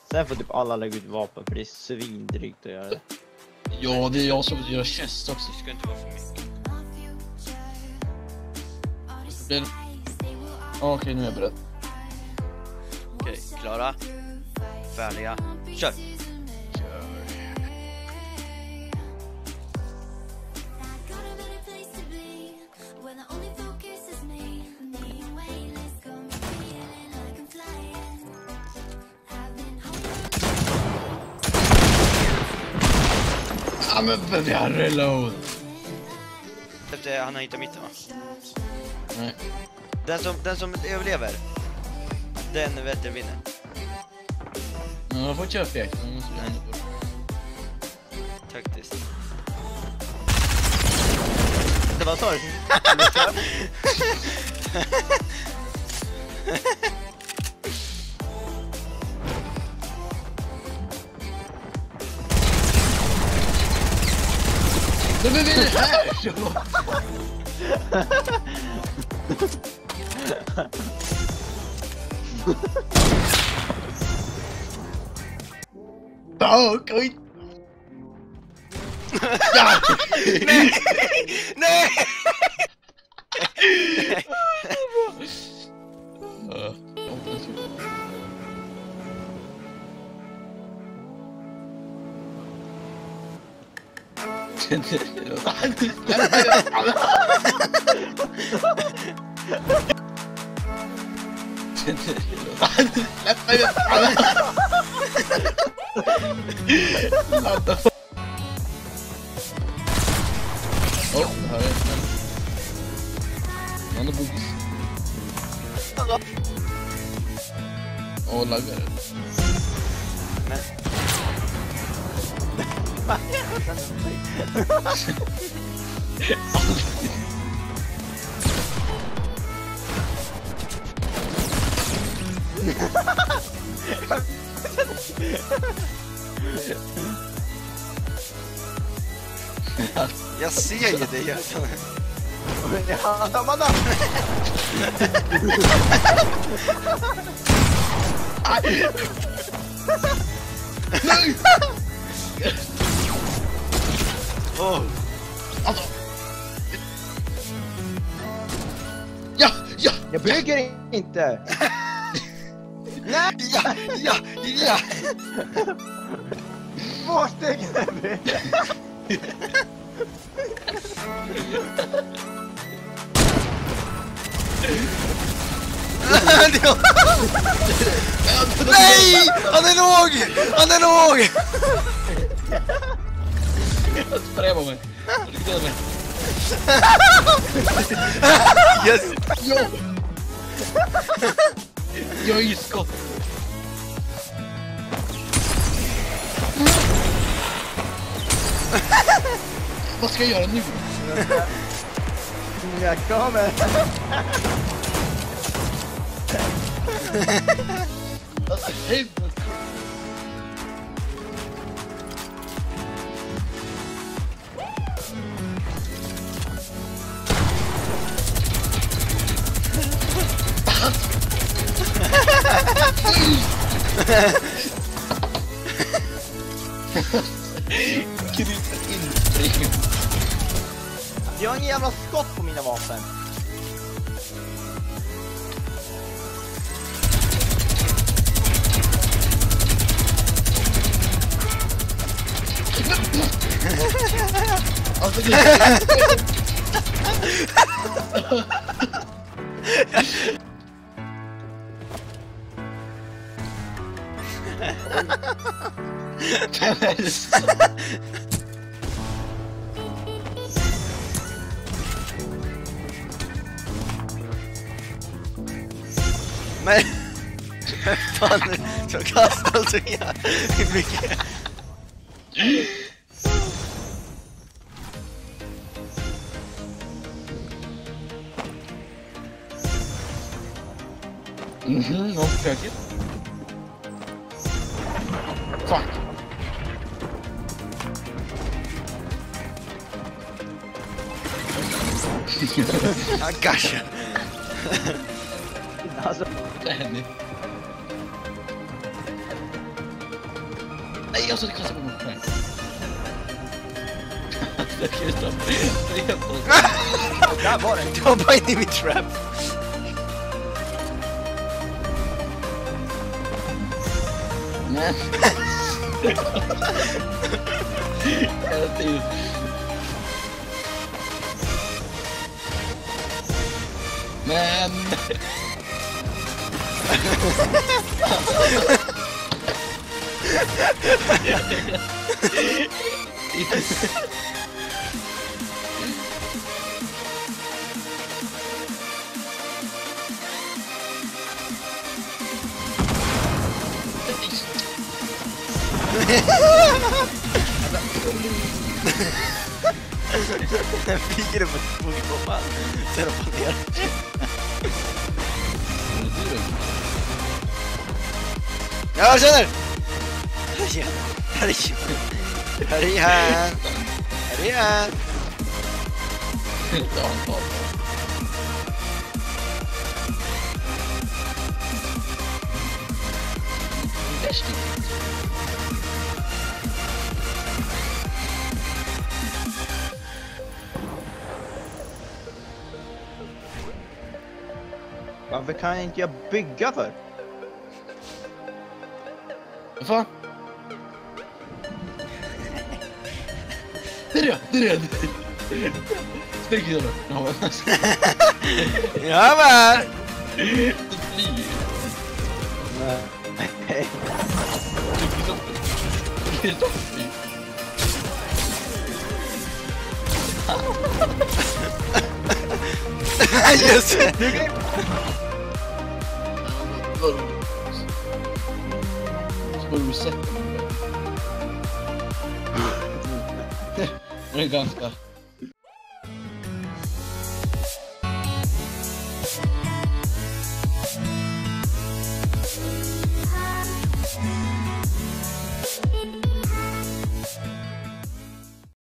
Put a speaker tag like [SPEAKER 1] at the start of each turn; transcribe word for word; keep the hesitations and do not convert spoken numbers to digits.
[SPEAKER 1] Sen får typ alla lägga ut vapen för det är svindrygt att göra det.
[SPEAKER 2] Ja, det är jag som gör chest också.
[SPEAKER 3] Det ska inte vara för mycket.
[SPEAKER 2] Det... Okej, okay, nu är jag beredd.
[SPEAKER 3] Okej, klara. Färdiga. Kör!
[SPEAKER 2] Ja, men för jag reload.
[SPEAKER 3] Efter han har hittat mitten, va?
[SPEAKER 2] Nej.
[SPEAKER 3] Den som, den som överlever, den vet jag vinner.
[SPEAKER 2] Men man får inte köra fegt. Man måste
[SPEAKER 3] Nej. Taktiskt.
[SPEAKER 1] Det var så.
[SPEAKER 2] Det blir det här! Åh, oj! Ja!
[SPEAKER 3] Nej! Nej!
[SPEAKER 2] Åh, det här är en smäll. Han är bogis. Åh, laggar det.
[SPEAKER 3] Men... Jag ser ju det, jag
[SPEAKER 1] Ja, de har
[SPEAKER 2] Nej!
[SPEAKER 3] oh.
[SPEAKER 2] Alltså. Ja, ja!
[SPEAKER 1] Jag bygger inte! Nej!
[SPEAKER 3] Ja, ja, ja!
[SPEAKER 1] Två stycken är bygger!
[SPEAKER 3] Nej! Han är låg! Han är låg!
[SPEAKER 2] Jag sprayar på mig. Du dödar mig.
[SPEAKER 3] Yes!
[SPEAKER 2] Jo! Jag är ju skott. Vad ska jag göra nu?
[SPEAKER 1] Jag kommer!
[SPEAKER 2] Alltså, hej! Kryper in.
[SPEAKER 1] Jag har ingen jävla skott på mina vapen.
[SPEAKER 2] Alltså, det
[SPEAKER 3] Men... Fan, så kastar så jävla mycket.
[SPEAKER 2] Mhm, någon försöker. Fuck.
[SPEAKER 3] Ah, gosh.
[SPEAKER 1] Alltså,
[SPEAKER 2] Det händer. Nej, jag ska kasta på mig. Nej. Jag kan ju straffa.
[SPEAKER 3] Där var den. Du var bara inne i mitt trap.
[SPEAKER 2] Nej. Jag till. Men.
[SPEAKER 3] Den flyger upp ett boggbomba. Sen hoppar ner. Ja, jag känner! Här är han! Här är han! Här är han!
[SPEAKER 1] Varför kan jag inte jag bygga för?
[SPEAKER 2] Vad fan? Det är det, det är det. Snyggt gör du.
[SPEAKER 3] Ja, men!
[SPEAKER 2] Det flyger.
[SPEAKER 1] Nej.
[SPEAKER 2] Det är toppen.
[SPEAKER 3] Just det!
[SPEAKER 2] Ska du sätta mig? Det är ganska...